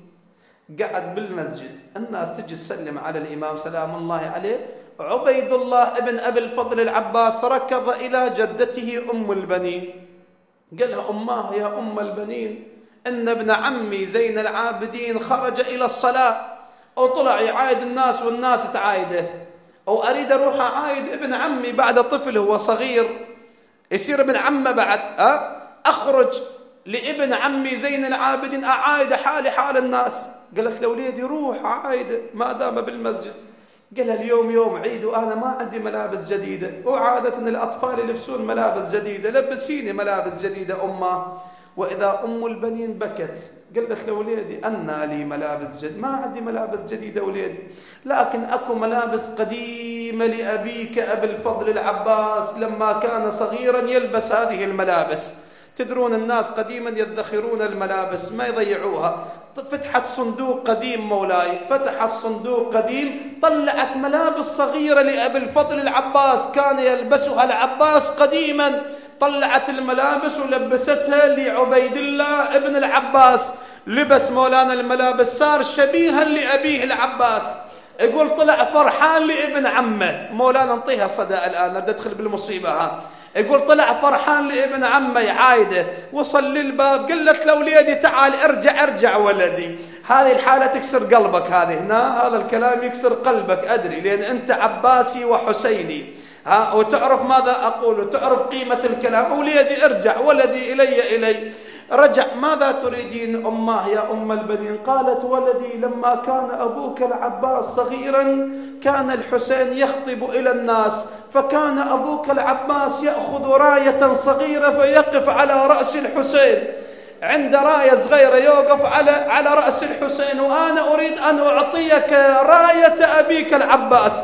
A: قعد بالمسجد، الناس تجي تسلم على الإمام سلام الله عليه. عبيد الله ابن أبي الفضل العباس ركض إلى جدته أم البنين، قال لها أماه يا أم البنين، إن ابن عمي زين العابدين خرج إلى الصلاة وطلع يعايد الناس والناس تعايده، أو أريد أروح أعايد ابن عمي بعد طفل هو صغير يصير ابن عمه بعد، أه؟ أخرج لابن عمي زين العابدين أعايد حالي حال الناس. قالت له وليدي روح عايده ما دام بالمسجد. قال اليوم يوم عيد وأنا ما عندي ملابس جديدة، وعادة الأطفال يلبسون ملابس جديدة، لبسيني ملابس جديدة أمه. وإذا أم البنين بكت، قالت له وليدي أنا لي ملابس جديدة؟ ما عندي ملابس جديدة وليدي، لكن أكو ملابس قديمة لأبيك أبي الفضل العباس لما كان صغيرا يلبس هذه الملابس. تدرون الناس قديما يدخرون الملابس ما يضيعوها. فتحت صندوق قديم مولاي، فتحت صندوق قديم، طلعت ملابس صغيرة لأبي الفضل العباس كان يلبسها العباس قديما. طلعت الملابس ولبستها لعبيد الله ابن العباس، لبس مولانا الملابس صار شبيها لأبيه العباس. يقول طلع فرحان لابن عمه. مولانا انطيها صدى الآن، بدي أدخل بالمصيبة ها. يقول طلع فرحان لابن عمه يعايده، وصل للباب قلت له وليدي تعال ارجع ارجع ولدي. هذه الحالة تكسر قلبك، هذه هنا هذا الكلام يكسر قلبك أدري، لأن أنت عباسي وحسيني ها، وتعرف ماذا أقول وتعرف قيمة الكلام. وليدي ارجع ولدي إلي إلي. رجع. ماذا تريدين أماه يا أم البنين؟ قالت ولدي لما كان أبوك العباس صغيرا كان الحسين يخطب إلى الناس، فكان أبوك العباس يأخذ راية صغيرة فيقف على رأس الحسين، عند راية صغيرة يوقف على على رأس الحسين، وأنا أريد أن أعطيك راية أبيك العباس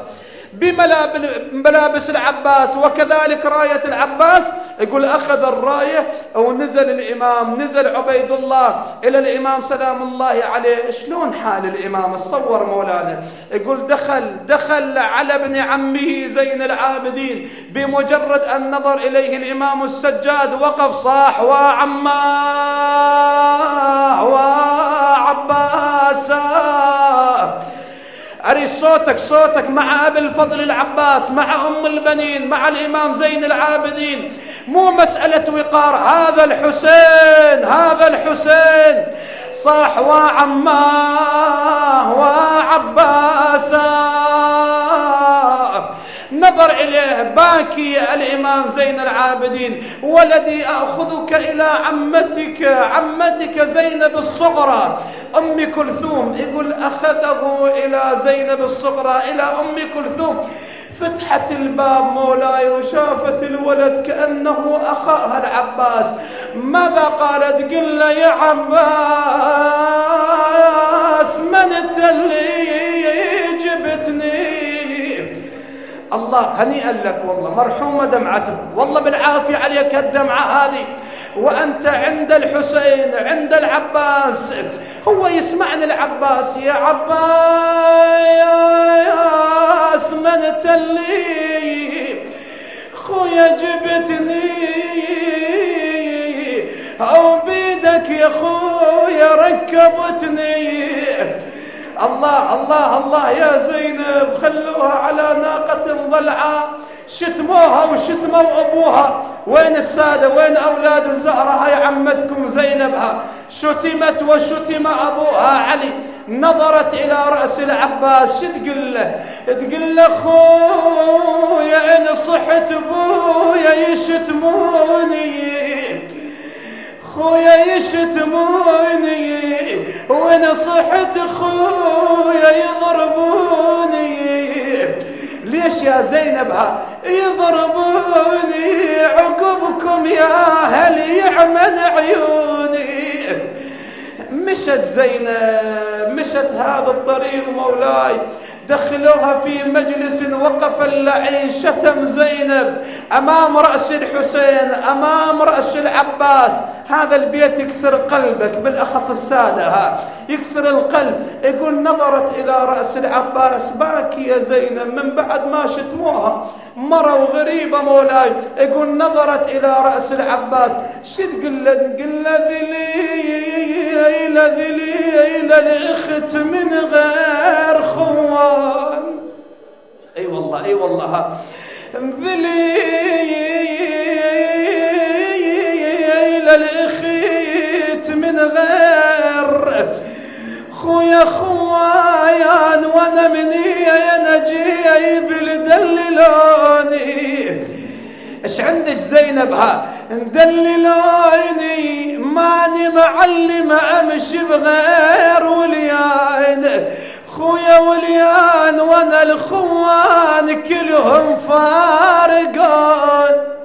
A: بملابس العباس وكذلك راية العباس. يقول أخذ الراية ونزل الإمام، نزل عبيد الله إلى الإمام سلام الله عليه. شلون حال الإمام؟ تصور مولانا. يقول دخل دخل على ابن عمه زين العابدين، بمجرد أن نظر إليه الإمام السجاد وقف صاح وعماه وعباسا. أري صوتك صوتك مع أبي الفضل العباس، مع أم البنين، مع الإمام زين العابدين، مو مسألة وقار. هذا الحسين هذا الحسين صاح وعماه وعباسا. نظر إليه باكي الإمام زين العابدين. ولدي أخذك إلى عمتك عمتك زينب الصغرى أم كلثوم. يقول أخذه إلى زينب الصغرى إلى أم كلثوم. فتحت الباب مولاي وشافت الولد كأنه أخاها العباس. ماذا قالت؟ قل له يا عباس من انت اللي جبتني الله هنيئا لك والله، مرحومة دمعته، والله بالعافية عليك الدمعة هذه، وأنت عند الحسين عند العباس. هو يسمعني العباس، يا عباس من تلي خويا جبتني، أو بيدك يا خويا ركبتني. الله الله الله يا زينب، خلوها على ناقة ضلعة، شتموها وشتموا أبوها. وين السادة؟ وين أولاد الزهرة؟ هاي عمتكم زينبها شتمت وشتم أبوها علي. نظرت إلى رأس العباس، شو تقول له؟ تقول له خويا إن صحت بويا يشتموني، خويا يشتموني، وإن صحت خويا يضربوني. ليش يا زينب يضربوني؟ عقبكم يا أهل يعمل عيوني. مشت زينب، مشت هذا الطريق مولاي، دخلوها في مجلس، وقف اللعين شتم زينب أمام رأس الحسين، أمام رأس العباس. هذا البيت يكسر قلبك، بالأخص السادة ها يكسر القلب. يقول نظرت إلى رأس العباس باكي يا زينب من بعد ما شتموها، مرة وغريبة مولاي. يقول نظرت إلى رأس العباس، شو تقول له؟ تقول له ذليل ذليل الأخت من غير خوان. اي والله اي والله، ذليل الأخت من غير خويا خوان، وانا مني انا جايب لدللوني. ايش عندك زينب؟ ها دللوني، ماني معلمة امشي بغير وليان، خويا وليان وانا الخوان كلهم فارقون.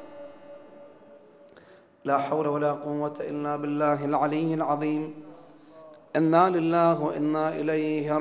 A: لا حول ولا قوة إلا بالله العلي العظيم. إنا لله وإنا إليه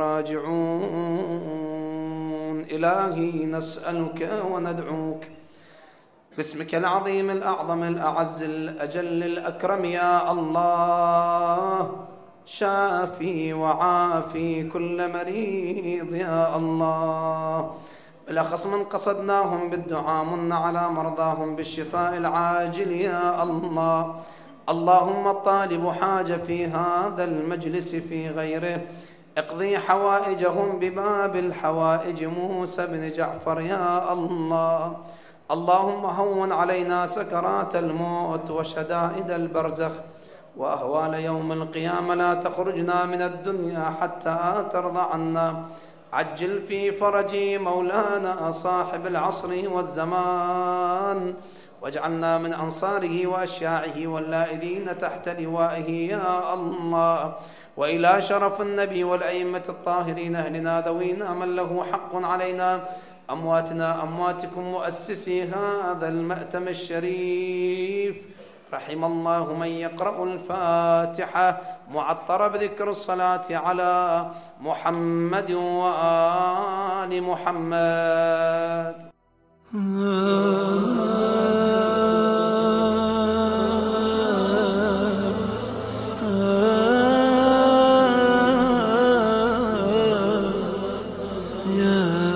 A: راجعون. إلهي نسألك وندعوك باسمك العظيم الأعظم الأعز الأجل الأكرم يا الله، شافي وعافي كل مريض يا الله. بالأخص من قصدناهم بالدعاء من على مرضاهم بالشفاء العاجل يا الله. اللهم الطالب حاجة في هذا المجلس في غيره، اقضي حوائجهم بباب الحوائج موسى بن جعفر يا الله. اللهم هون علينا سكرات الموت وشدائد البرزخ وأهوال يوم القيامة، لا تخرجنا من الدنيا حتى ترضى عنا. عجل في فرج مولانا صاحب العصر والزمان، واجعلنا من أنصاره وأشياعه واللائذين تحت لوائه يا الله. وإلى شرف النبي والأئمة الطاهرين أهلنا ذوينا من له حق علينا، أمواتنا أمواتكم مؤسسي هذا المأتم الشريف. رحم الله من يقرأ الفاتحة معطر بذكر الصلاة على محمد وآل محمد.
B: يا